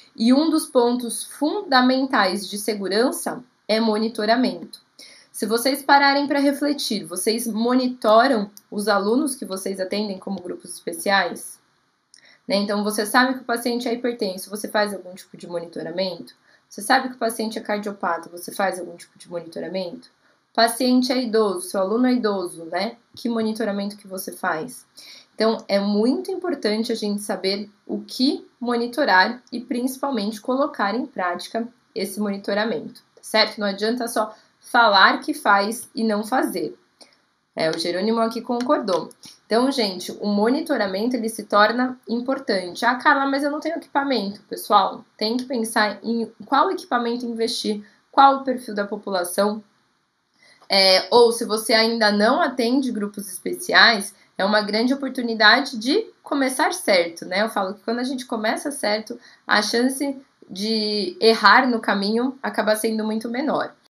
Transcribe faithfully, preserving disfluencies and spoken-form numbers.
E um dos pontos fundamentais de segurança é monitoramento. Se vocês pararem para refletir, vocês monitoram os alunos que vocês atendem como grupos especiais? Né? Então, você sabe que o paciente é hipertenso, você faz algum tipo de monitoramento? Você sabe que o paciente é cardiopata, você faz algum tipo de monitoramento? O paciente é idoso, seu aluno é idoso, né? Que monitoramento que você faz? Então, é muito importante a gente saber o que monitorar e, principalmente, colocar em prática esse monitoramento, certo? Não adianta só falar que faz e não fazer. É, o Jerônimo aqui concordou. Então, gente, o monitoramento, ele se torna importante. Ah, Carla, mas eu não tenho equipamento. Pessoal, tem que pensar em qual equipamento investir, qual o perfil da população. É, ou, se você ainda não atende grupos especiais, é uma grande oportunidade de começar certo, né? Eu falo que quando a gente começa certo, a chance de errar no caminho acaba sendo muito menor.